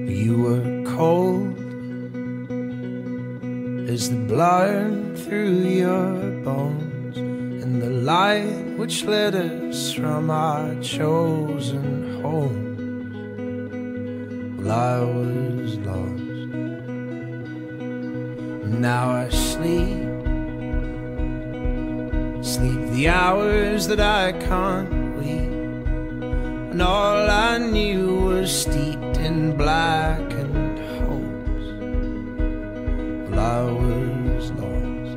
You were cold as the blood through your bones, and the light which led us from our chosen home. Well, I was lost, now I sleep the hours that I can't weep, and all I knew was steeped in blackened hopes. Well, I was lost.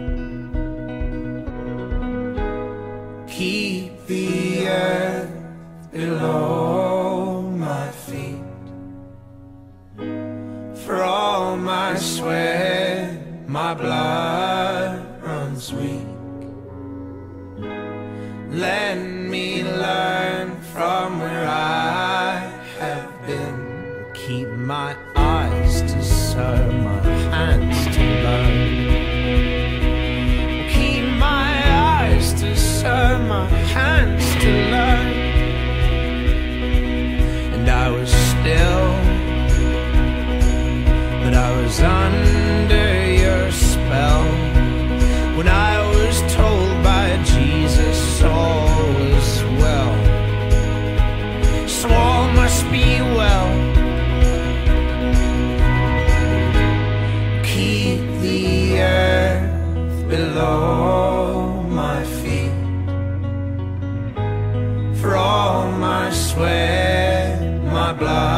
Keep the earth below my feet, for all my sweat, my blood runs weak. Let me learn from where I have been. Keep my eyes to serve, my hands to learn. Keep my eyes to serve, my hands to learn. And I was still, but I was under your spell when I was told by Jesus all is well. So all must be well. Keep the earth below my feet, for all my sweat, my blood